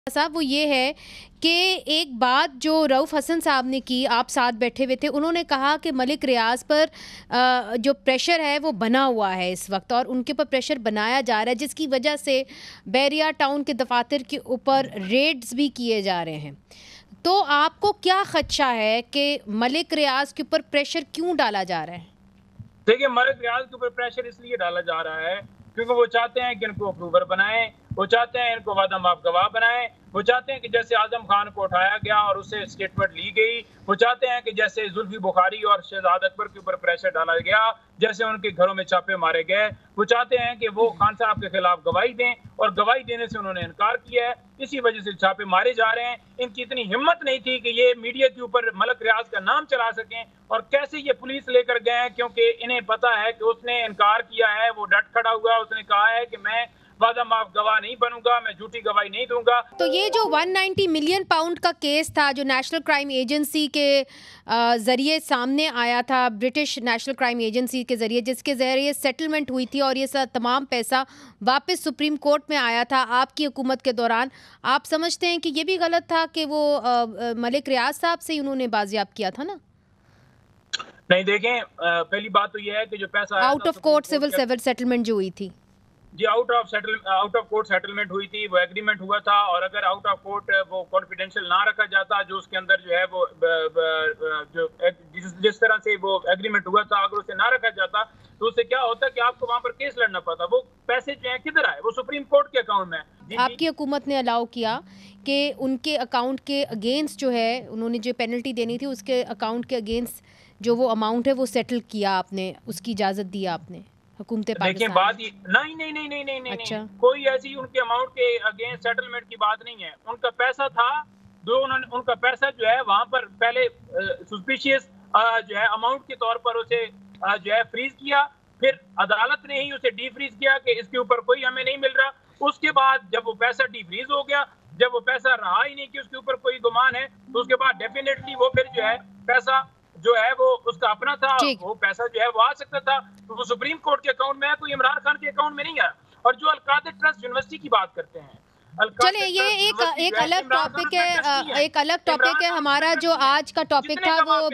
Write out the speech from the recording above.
साहब वो ये है कि एक बात जो रऊफ़ हसन साहब ने की, आप साथ बैठे हुए थे, उन्होंने कहा कि मलिक रियाज पर जो प्रेशर है वो बना हुआ है इस वक्त और उनके ऊपर प्रेशर बनाया जा रहा है, जिसकी वजह से बैरिया टाउन के दफातर के ऊपर रेड्स भी किए जा रहे हैं। तो आपको क्या खदशा है कि मलिक रियाज के ऊपर प्रेशर क्यों डाला जा रहा है? देखिए, मलिक रियाज के ऊपर प्रेशर इसलिए डाला जा रहा है क्योंकि वो चाहते हैं कि इनको अप्रूवर बनाएं, वो चाहते हैं इनको वादा माफ गवाह बनाएं, वो चाहते हैं कि जैसे आजम खान को उठाया गया और उससे स्टेटमेंट ली गई, वो चाहते हैं कि जैसे जुल्फी बुखारी और शहजाद अकबर के ऊपर प्रेशर डाला गया, जैसे उनके घरों में छापे मारे गए, वो चाहते हैं कि वो खान साहब के खिलाफ गवाही दें और गवाही देने से उन्होंने इनकार किया है। इसी वजह से छापे मारे जा रहे हैं। इनकी इतनी हिम्मत नहीं थी कि ये मीडिया के ऊपर मलिक रियाज का नाम चला सकें और कैसे ये पुलिस लेकर गए हैं, क्योंकि इन्हें पता है कि उसने इनकार किया है, वो डट खड़ा हुआ, उसने कहा है कि मैं वादा माफ गवाह नहीं बनूंगा, मैं झूठी गवाही नहीं दूंगा। तो ये जो 190 मिलियन पाउंड का केस था जो नेशनल क्राइम एजेंसी के ज़रिए सामने आया था, ब्रिटिश नेशनल क्राइम एजेंसी के ज़रिए, जिसके ज़रिए सेटलमेंट हुई थी और ये तमाम पैसा वापस सुप्रीम कोर्ट में आया था आपकी हुकूमत के दौरान, आप समझते हैं कि ये भी गलत था कि वो मलिक रियाज साहब से ही उन्होंने बाजियाब किया था ना? नहीं, देखें, पहली बात तो ये है कि जो पैसा out of court civil settlement जो हुई थी जी, आउट ऑफ कोर्ट सेटलमेट हुई थी, वो एग्रीमेंट हुआ था। और अगर आउट ऑफ कोर्ट वो कॉन्फिडेंशियल ना रखा जाता, जो उसके अंदर जो है वो जो जिस तरह से वो एग्रीमेंट हुआ था, अगर उसे ना रखा जाता तो उससे क्या होता कि आपको वहां पर केस लड़ना पड़ता। वो पैसे जो है किधर आए? वो सुप्रीम कोर्ट के अकाउंट में है। आपकी हुकूमत ने अलाउ किया कि उनके अकाउंट के अगेंस्ट जो है, उन्होंने जो पेनल्टी देनी थी उसके अकाउंट के अगेंस्ट जो वो अमाउंट है वो सेटल किया आपने, उसकी इजाजत दी आपने हुकूमत पाकिस्तान। बात नहीं, अच्छा, कोई ऐसी उनके अमाउंट के अगेंस्ट सेटलमेंट की बात नहीं है। उनका पैसा था जो उनका पैसा जो है वहां पर पहले सस्पिशियस जो है अमाउंट के तौर पर उसे जो है फ्रीज किया, फिर अदालत ने ही उसे डी फ्रीज किया कि इसके ऊपर कोई हमें नहीं मिल रहा। उसके बाद जब वो पैसा डी फ्रीज हो गया, जब वो पैसा रहा ही नहीं कि उसके ऊपर कोई गुमान है, तो उसके बाद डेफिनेटली वो फिर जो है पैसा जो है वो उसका अपना था, वो पैसा जो है वो आ सकता था, तो वो सुप्रीम कोर्ट के अकाउंट में है, कोई इमरान खान के अकाउंट में नहीं है। और जो अलकादर ट्रस्ट यूनिवर्सिटी की बात करते हैं, चलिए ये एक अलग टॉपिक है, हमारा जो आज का टॉपिक था वो